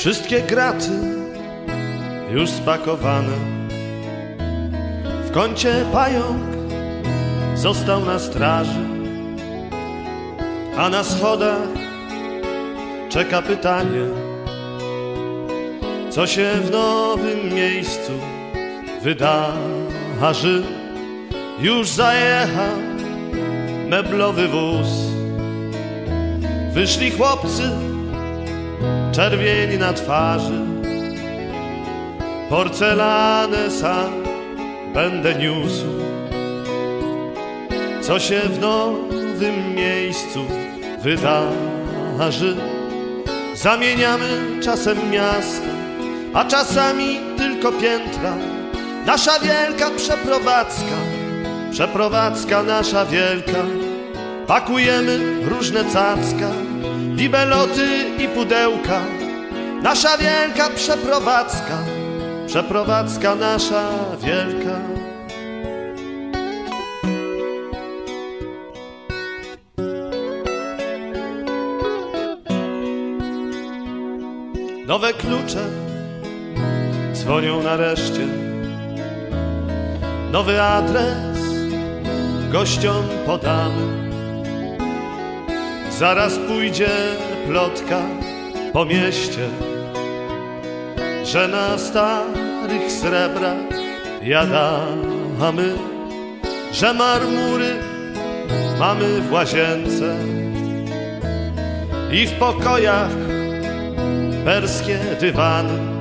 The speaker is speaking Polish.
Wszystkie graty już spakowane. W kącie pająk został na straży, a na schodach czeka pytanie, co się w nowym miejscu wydarzy. Już zajechał meblowy wóz, wyszli chłopcy czerwieni na twarzy. Porcelanę sam będę niósł, co się w nowym miejscu wydarzy. Zamieniamy czasem miasta, a czasami tylko piętra. Nasza wielka przeprowadzka, przeprowadzka nasza wielka. Pakujemy różne cacka, bibeloty i pudełka. Nasza wielka przeprowadzka, przeprowadzka nasza wielka. Nowe klucze dzwonią nareszcie, nowy adres gościom podamy. Zaraz pójdzie plotka po mieście, że na starych srebrach jadamy, że marmury mamy w łazience i w pokojach perskie dywany.